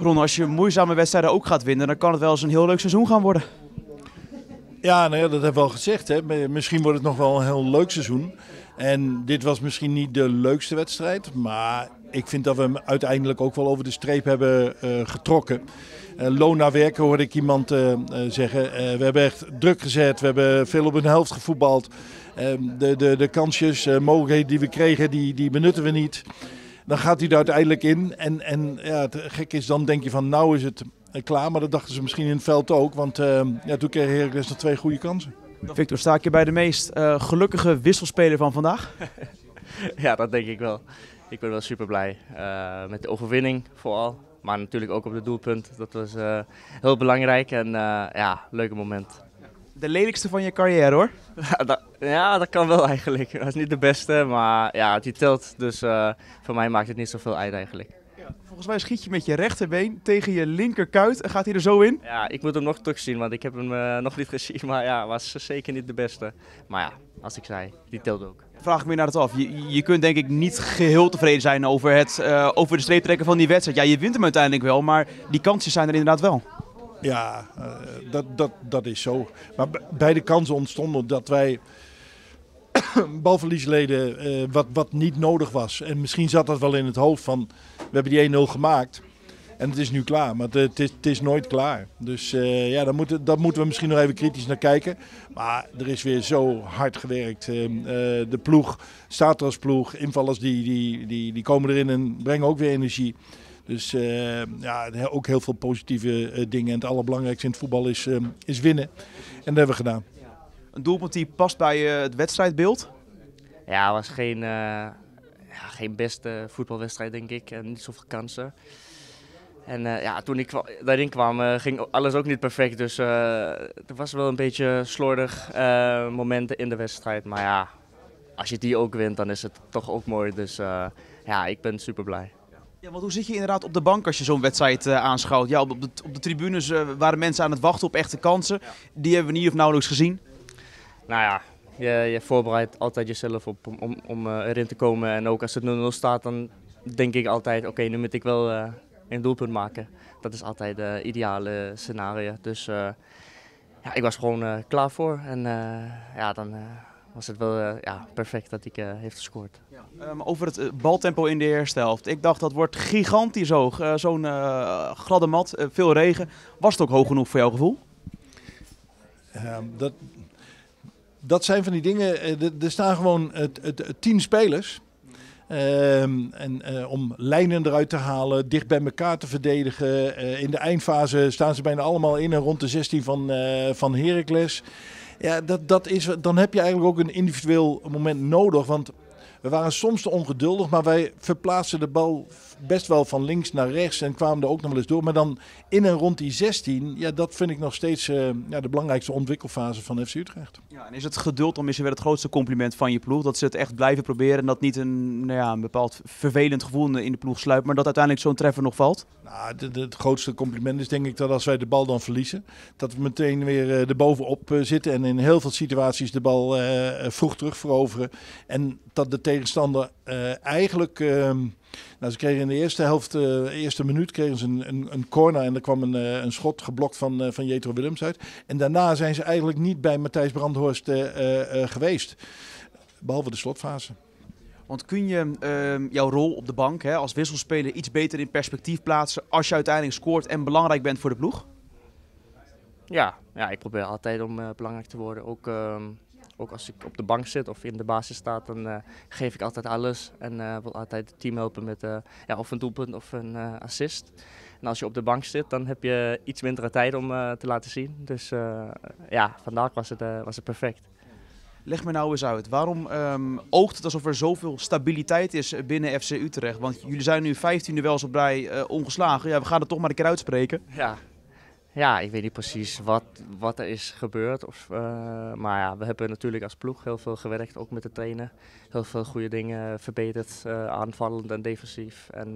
Ron, als je moeizame wedstrijden ook gaat winnen, dan kan het wel eens een heel leuk seizoen gaan worden. Ja, nou ja, dat hebben we al gezegd. Hè. Misschien wordt het nog wel een heel leuk seizoen. En dit was misschien niet de leukste wedstrijd. Maar ik vind dat we hem uiteindelijk ook wel over de streep hebben getrokken. Loon naar werken hoorde ik iemand zeggen. We hebben echt druk gezet. We hebben veel op een helft gevoetbald. De kansjes, mogelijkheden die we kregen, die benutten we niet. Dan gaat hij er uiteindelijk in. En ja, het gek is, dan denk je van nou is het klaar. Maar dat dachten ze misschien in het veld ook. Want toen kreeg Heracles nog 2 goede kansen. Victor, sta ik je bij de meest gelukkige wisselspeler van vandaag? Ja, dat denk ik wel. Ik ben wel super blij met de overwinning vooral. Maar natuurlijk ook op het doelpunt. Dat was heel belangrijk en ja, leuke moment. De lelijkste van je carrière hoor. Ja, dat kan wel eigenlijk. Dat is niet de beste, maar ja, die telt. Dus voor mij maakt het niet zoveel uit eigenlijk. Ja, volgens mij schiet je met je rechterbeen tegen je linkerkuit en gaat hij er zo in. Ja, ik moet hem nog terugzien, want ik heb hem nog niet gezien. Maar ja, was zeker niet de beste. Maar ja, als ik zei, die telt ook. Vraag ik me naar het af. Je kunt denk ik niet geheel tevreden zijn over over de streep trekken van die wedstrijd. Ja, je wint hem uiteindelijk wel, maar die kansjes zijn er inderdaad wel. Ja, dat is zo. Maar bij de kansen ontstonden dat wij balverlies leden wat niet nodig was. En misschien zat dat wel in het hoofd van, we hebben die 1-0 gemaakt. En het is nu klaar, maar het is nooit klaar. Dus ja, daar moeten we misschien nog even kritisch naar kijken. Maar er is weer zo hard gewerkt. De ploeg staat er als ploeg. Invallers die komen erin en brengen ook weer energie. Dus ja, ook heel veel positieve dingen. En het allerbelangrijkste in het voetbal is winnen. En dat hebben we gedaan. Een doelpunt die past bij het wedstrijdbeeld? Ja, het was geen beste voetbalwedstrijd denk ik. En niet zoveel kansen. En ja, toen ik daarin kwam ging alles ook niet perfect. Dus er was wel een beetje slordig momenten in de wedstrijd. Maar ja, als je die ook wint, dan is het toch ook mooi. Dus ja, ik ben super blij. Ja, want hoe zit je inderdaad op de bank als je zo'n wedstrijd aanschouwt? Ja, op de tribunes waren mensen aan het wachten op echte kansen. Die hebben we niet of nauwelijks gezien. Nou ja, je voorbereidt altijd jezelf op om erin te komen. En ook als het 0-0 staat, dan denk ik altijd, oké, nu moet ik wel een doelpunt maken. Dat is altijd het ideale scenario. Dus ja, ik was gewoon klaar voor. En ja, dan was het wel ja, perfect dat ik heeft gescoord. Ja. Over het baltempo in de eerste helft. Ik dacht dat wordt gigantisch hoog. Zo'n gladde mat, veel regen. Was het ook hoog genoeg voor jouw gevoel? Dat zijn van die dingen. Er staan gewoon 10 spelers. Om lijnen eruit te halen, dicht bij elkaar te verdedigen. In de eindfase staan ze bijna allemaal in en rond de 16 van Heracles. Ja, dan heb je eigenlijk ook een individueel moment nodig. Want we waren soms te ongeduldig, maar wij verplaatsten de bal best wel van links naar rechts en kwamen er ook nog wel eens door. Maar dan in en rond die 16, ja, dat vind ik nog steeds de belangrijkste ontwikkelfase van FC Utrecht. Ja, en is het geduld dan misschien weer het grootste compliment van je ploeg? Dat ze het echt blijven proberen en dat niet een bepaald vervelend gevoel in de ploeg sluipt, maar dat uiteindelijk zo'n treffer nog valt? Nou, het grootste compliment is denk ik dat als wij de bal dan verliezen, dat we meteen weer erbovenop zitten en in heel veel situaties de bal vroeg terug veroveren. En dat de tegenstander eigenlijk... ze kregen in de eerste helft, eerste minuut kregen ze een corner en er kwam een schot geblokt van Jetro Willems uit. En daarna zijn ze eigenlijk niet bij Matthijs Brandhorst geweest, behalve de slotfase. Want kun je jouw rol op de bank als wisselspeler iets beter in perspectief plaatsen als je uiteindelijk scoort en belangrijk bent voor de ploeg? Ja, ik probeer altijd om belangrijk te worden. Ook als ik op de bank zit of in de basis sta, dan geef ik altijd alles. En wil altijd het team helpen met of een doelpunt of een assist. En als je op de bank zit, dan heb je iets minder tijd om te laten zien. Dus ja, vandaag was het perfect. Leg me nou eens uit, waarom oogt het alsof er zoveel stabiliteit is binnen FC Utrecht? Want jullie zijn nu 15e wel eens op rij ongeslagen. Ja, we gaan het toch maar een keer uitspreken. Ja, ik weet niet precies wat er is gebeurd. Maar ja, we hebben natuurlijk als ploeg heel veel gewerkt, ook met de trainer. Heel veel goede dingen verbeterd, aanvallend en defensief. En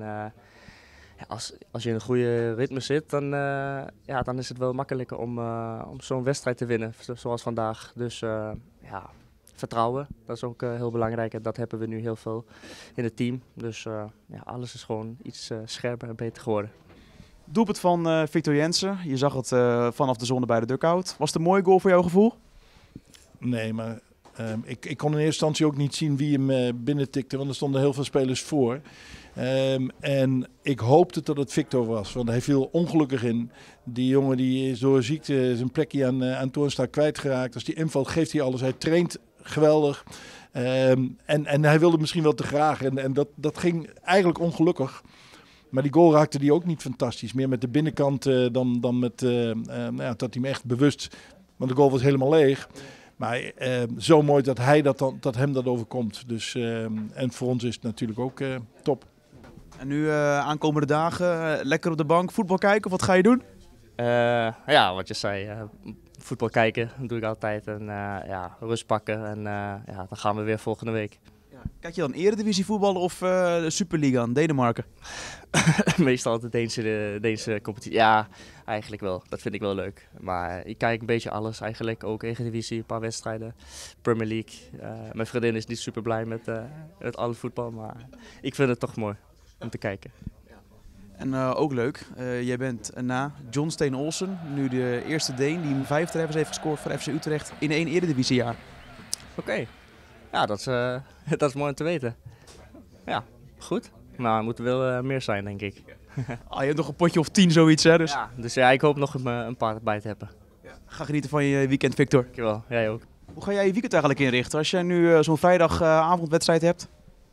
als je in een goede ritme zit, dan is het wel makkelijker om zo'n wedstrijd te winnen, zoals vandaag. Dus ja, vertrouwen, dat is ook heel belangrijk. En dat hebben we nu heel veel in het team. Dus ja, alles is gewoon iets scherper en beter geworden. Doelpunt van Victor Jensen. Je zag het vanaf de zone bij de dugout. Was het een mooie goal voor jouw gevoel? Nee, maar ik kon in eerste instantie ook niet zien wie hem binnentikte, want er stonden heel veel spelers voor. En ik hoopte dat het Victor was, want hij viel ongelukkig in. Die jongen die is door ziekte zijn plekje aan Toornstra kwijtgeraakt. Als die invalt geeft hij alles. Hij traint geweldig. En hij wilde misschien wel te graag. En dat ging eigenlijk ongelukkig. Maar die goal raakte die ook niet fantastisch. Meer met de binnenkant dan met dat hij hem echt bewust... Want de goal was helemaal leeg. Maar zo mooi dat hem dat overkomt. Dus, en voor ons is het natuurlijk ook top. En nu aankomende dagen lekker op de bank voetbal kijken of wat ga je doen? Ja, wat je zei. Voetbal kijken doe ik altijd. En rust pakken. En dan gaan we weer volgende week. Ja. Kijk je dan Eredivisie voetballen of de Superliga in Denemarken? Meestal de Deense competitie. Ja, eigenlijk wel. Dat vind ik wel leuk. Maar ik kijk een beetje alles eigenlijk. Ook Eredivisie, een paar wedstrijden. Premier League. Mijn vriendin is niet super blij met alle voetbal. Maar ik vind het toch mooi om te kijken. En ook leuk, jij bent na John Steen Olsen, nu de eerste Deen die 5 treffers heeft gescoord voor FC Utrecht in 1 Eredivisiejaar. Oké. Ja, dat is mooi om te weten. Ja, goed. Maar het moet wel meer zijn, denk ik. Je hebt nog een potje of 10 zoiets, hè? Dus... Ja, dus ja, ik hoop nog een paar bij te hebben. Ga genieten van je weekend, Victor. Dankjewel, jij ook. Hoe ga jij je weekend eigenlijk inrichten als jij nu zo'n vrijdagavondwedstrijd hebt?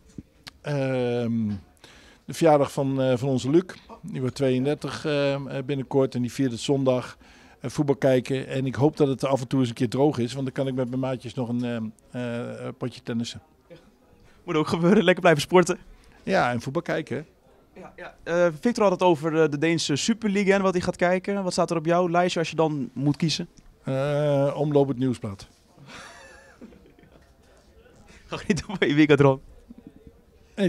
De verjaardag van onze Luc. Die wordt 32 binnenkort en die viert het zondag. Voetbal kijken en ik hoop dat het af en toe eens een keer droog is. Want dan kan ik met mijn maatjes nog een potje tennissen. Moet ook gebeuren, lekker blijven sporten. Ja, en voetbal kijken. Victor had het over de Deense Superliga en wat hij gaat kijken. Wat staat er op jouw lijstje als je dan moet kiezen? Omloop het Nieuwsblad. Ga niet op je weekend rond. Nee,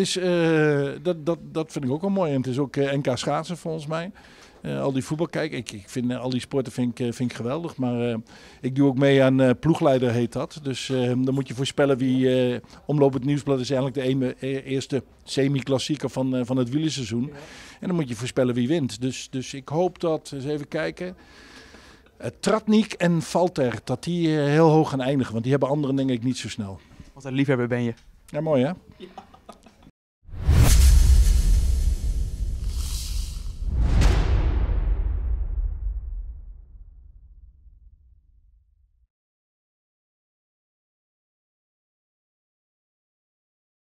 dat vind ik ook wel mooi. En het is ook NK schaatsen volgens mij. Al die voetbal kijken. Ik vind al die sporten vind ik geweldig. Maar ik doe ook mee aan ploegleider heet dat. Dus dan moet je voorspellen wie... Omloop het Nieuwsblad is eigenlijk de eerste semi-klassieker van het wielerseizoen. Ja. En dan moet je voorspellen wie wint. Dus ik hoop dat, eens even kijken... Tratnik en Valter, dat die heel hoog gaan eindigen. Want die hebben anderen denk ik niet zo snel. Wat een liefhebber ben je. Ja, mooi hè? Ja.